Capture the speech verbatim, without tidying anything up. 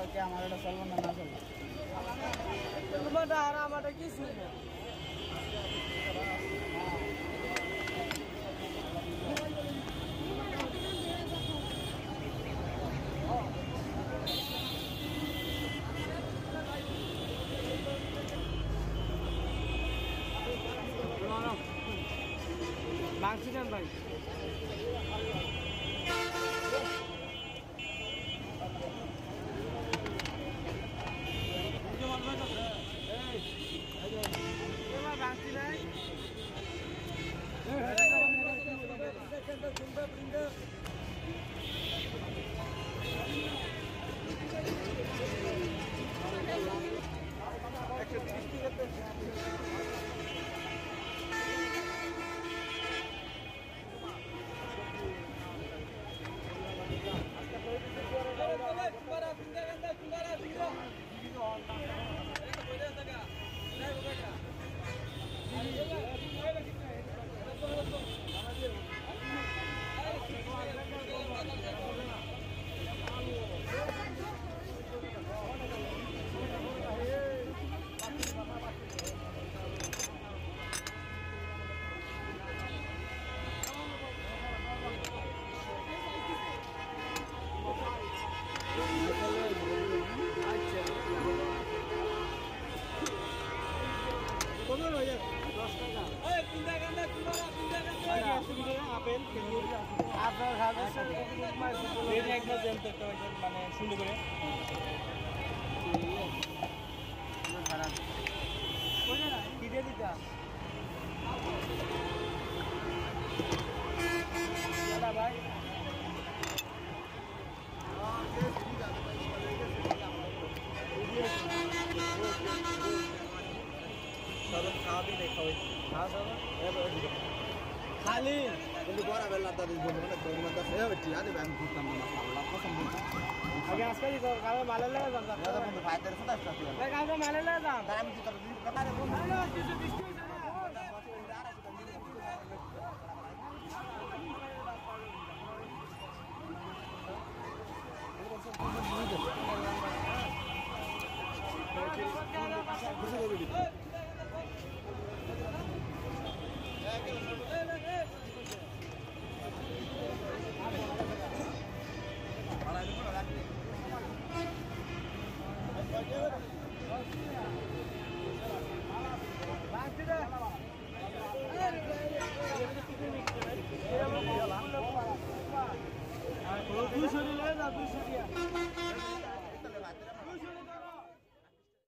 কে আমার এটা চলবো না না চলবো তোমারটা আর আমারটা কি শুনবে মাংস দেন ভাই মানে সুন্দর করে কি দিয়ে দিতা ভাই খাওয়া भी नहीं खाओ खाली কিন্তু বড় বেলা তাদের জন্য মানে তোর মধ্যে সে হবে টিয়া দেবে আমি করতাম না আল্লাহ কসম বলছি আগে আজকে কি কর কালে মালে লাগা যান দাদা বন্ধু ফায়দার সাথে আসতে হবে ভাই কালে মালে লাগা যান তার আমি কি তোর দিন কথা রে বন্ধু না কিছু বৃষ্টি হইছে না